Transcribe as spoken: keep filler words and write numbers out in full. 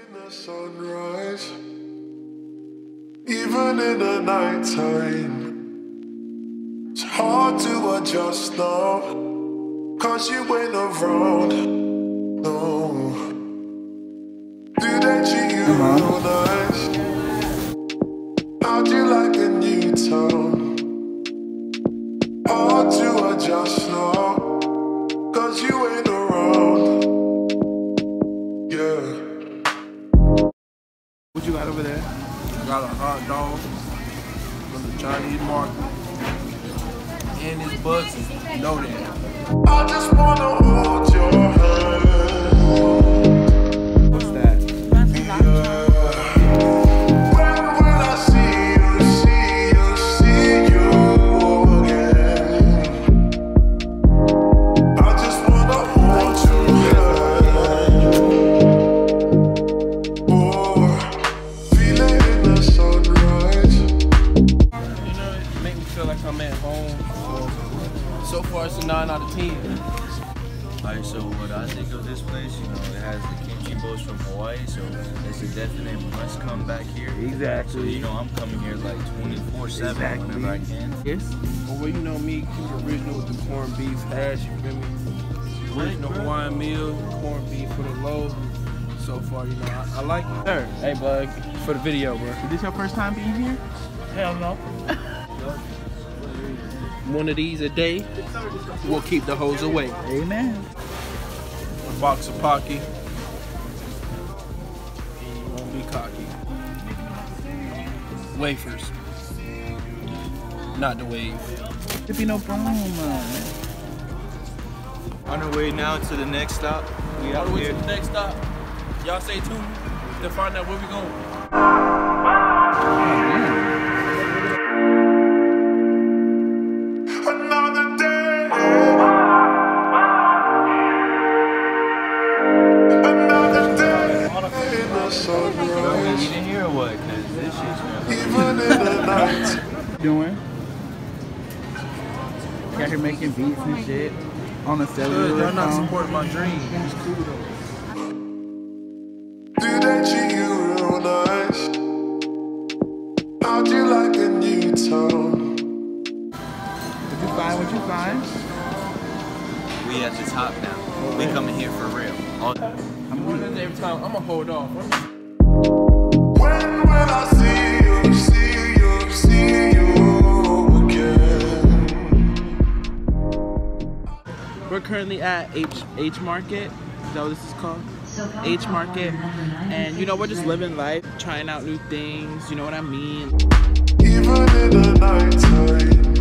the sunrise, even in the nighttime, it's hard to adjust now, cause you ain't around, no. Do they treat you real nice? How'd you like a new town? Hard to adjust now, cause you ain't around, yeah. What you got over there? I got a hot dog from the Chinese market. And it's buzzing. You know that. I just wanna hold your hand. What's that? Yeah. When will I see you, see you, see you again? I just wanna hold your hand. Oh, feel it in the sunrise. You know, it make me feel like I'm at home. So, so far, it's a nine out of ten. Alright, so what I think of this place, you know, it has the kimchi bowls from Hawaii, so it's a definite must come back here. Exactly. So, you know, I'm coming here like twenty-four seven Exactly. whenever I can. Yes. Well, you know me, keep it original with the corned beef hash, you feel me? Original Hawaiian meal, corned beef for the low. So far, you know, I, I like it. Sir, Hey, bud, for the video, bro. is this your first time being here? Hell no. One of these a day will keep the hoes away. Amen. A box of Pocky. And you won't be cocky. Wafers. Not the wave. There be no problem, man. On our way now to the next stop. We On out the way here. to the next stop. Y'all stay tuned to find out where we going. Another day, another day in the Are we sunrise, eating here or what? Cause this shit's gonna even in the night. Doing? Got here making beats and shit on the Good, cellular y'all not phone. supporting my dream. It's cool though. Do they treat you real nice? How'd you like a new town? Did you find what you find? We at the top now. We coming here for real. All I'm doing this every time. I'm gonna hold off. When will I see you, see you, see you again? We're currently at H H Market. Is that what this is called? H Market. And you know, we're just living life, trying out new things, you know what I mean? Even in the nighttime,